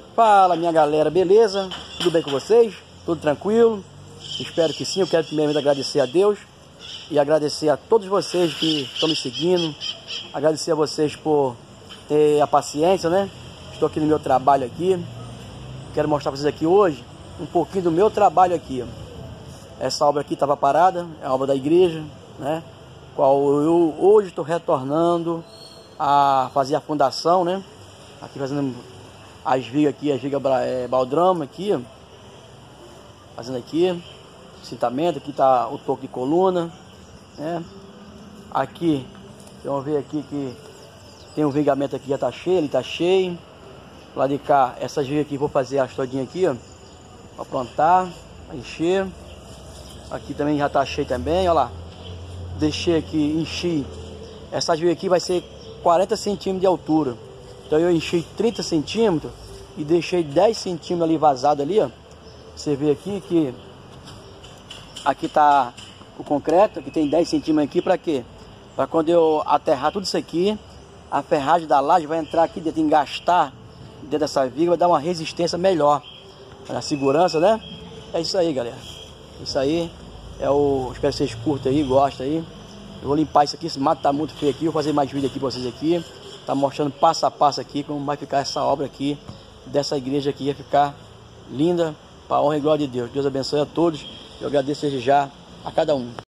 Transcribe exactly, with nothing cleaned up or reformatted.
Fala, minha galera, beleza? Tudo bem com vocês? Tudo tranquilo? Espero que sim. Eu quero primeiramente agradecer a Deus e agradecer a todos vocês que estão me seguindo. Agradecer a vocês por ter a paciência, né? Estou aqui no meu trabalho aqui. Quero mostrar para vocês aqui hoje um pouquinho do meu trabalho aqui. Essa obra aqui estava parada, é a obra da igreja, né? Qual eu hoje estou retornando a fazer a fundação, né? Aqui fazendo as vigas aqui, as vigas é, baldrama aqui, ó. Fazendo aqui cintamento, aqui tá o toco de coluna, né? Aqui, vamos ver aqui que tem um vigamento aqui, já tá cheio, ele tá cheio. Lá de cá, essas vigas aqui, vou fazer as todinhas aqui, ó, pra plantar, pra encher. Aqui também já tá cheio também, ó lá. Deixei aqui, enchi. Essas vigas aqui vai ser quarenta centímetros de altura. Então eu enchi trinta centímetros e deixei dez centímetros ali vazado ali, ó. Você vê aqui que aqui tá o concreto, aqui tem dez centímetros aqui, para quê? Para quando eu aterrar tudo isso aqui, a ferragem da laje vai entrar aqui dentro, engastar dentro dessa viga, vai dar uma resistência melhor, a segurança, né? É isso aí, galera. Isso aí é o... Espero que vocês curtam aí, gostem aí. Eu vou limpar isso aqui, esse mato tá muito feio aqui. Vou fazer mais vídeo aqui pra vocês aqui. Tá mostrando passo a passo aqui como vai ficar essa obra aqui, dessa igreja aqui. Vai ficar linda, para a honra e glória de Deus. Deus abençoe a todos. Eu agradeço desde já a cada um.